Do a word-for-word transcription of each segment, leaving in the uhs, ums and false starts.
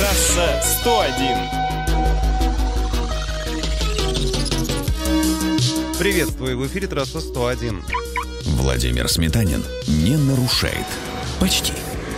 Трасса сто один. Приветствую, в эфире трасса сто один. Владимир Сметанин не нарушает. Почти.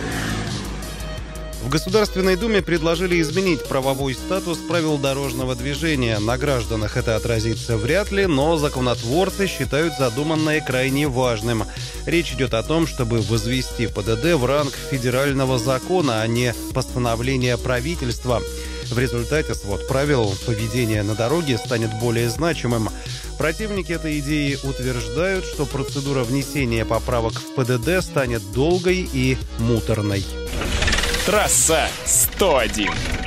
В Государственной Думе предложили изменить правовой статус правил дорожного движения. На гражданах это отразится вряд ли, но законотворцы считают задуманное крайне важным. Речь идет о том, чтобы возвести ПДД в ранг федерального закона, а не постановления правительства. В результате свод правил поведения на дороге станет более значимым. Противники этой идеи утверждают, что процедура внесения поправок в ПДД станет долгой и муторной. Трасса сто один.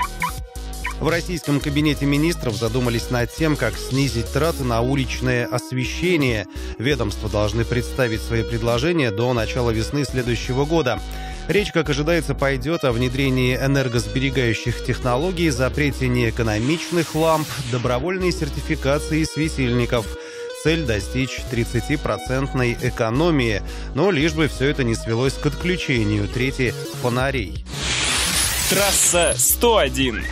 В российском кабинете министров задумались над тем, как снизить траты на уличное освещение. Ведомства должны представить свои предложения до начала весны следующего года. Речь, как ожидается, пойдет о внедрении энергосберегающих технологий, запрете неэкономичных ламп, добровольной сертификации светильников. Цель – достичь тридцатипроцентной экономии, но лишь бы все это не свелось к отключению трети фонарей. Трасса сто один.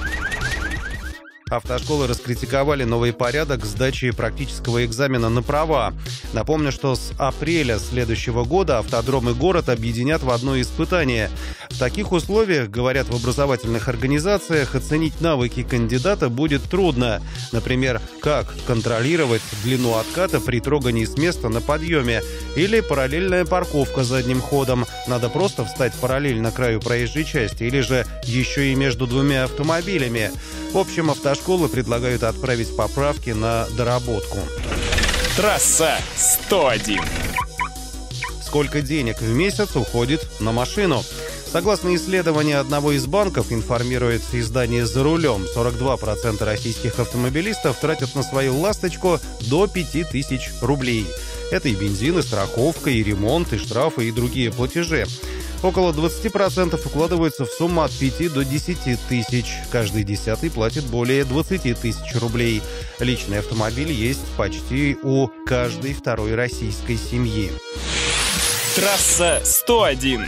Автошколы раскритиковали новый порядок сдачи практического экзамена на права. Напомню, что с апреля следующего года автодром и город объединят в одно испытание. В таких условиях, говорят в образовательных организациях, оценить навыки кандидата будет трудно. Например, как контролировать длину отката при трогании с места на подъеме или параллельная парковка задним ходом. Надо просто встать параллельно краю проезжей части или же еще и между двумя автомобилями. В общем, автошколы предлагают отправить поправки на доработку. Трасса сто один. Сколько денег в месяц уходит на машину? Согласно исследованию одного из банков, информирует издание «За рулем», сорок два процента российских автомобилистов тратят на свою «Ласточку» до пяти тысяч рублей. Это и бензин, и страховка, и ремонт, и штрафы, и другие платежи. Около двадцать процентов укладываются в сумму от пяти до десяти тысяч. Каждый десятый платит более двадцати тысяч рублей. Личный автомобиль есть почти у каждой второй российской семьи. Трасса сто один.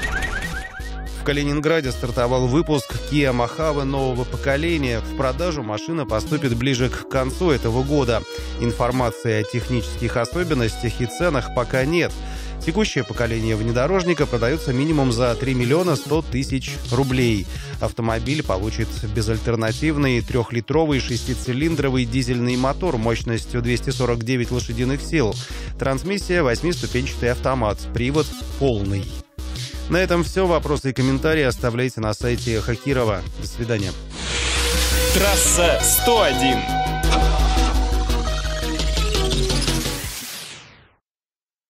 В Калининграде стартовал выпуск Kia Mojave нового поколения. В продажу машина поступит ближе к концу этого года. Информации о технических особенностях и ценах пока нет. Текущее поколение внедорожника продается минимум за три миллиона сто тысяч рублей. Автомобиль получит безальтернативный трехлитровый шестицилиндровый дизельный мотор мощностью двести сорок девять лошадиных сил. Трансмиссия восьмиступенчатый автомат. Привод полный. На этом все. Вопросы и комментарии оставляйте на сайте Хакирова. До свидания. Трасса сто один.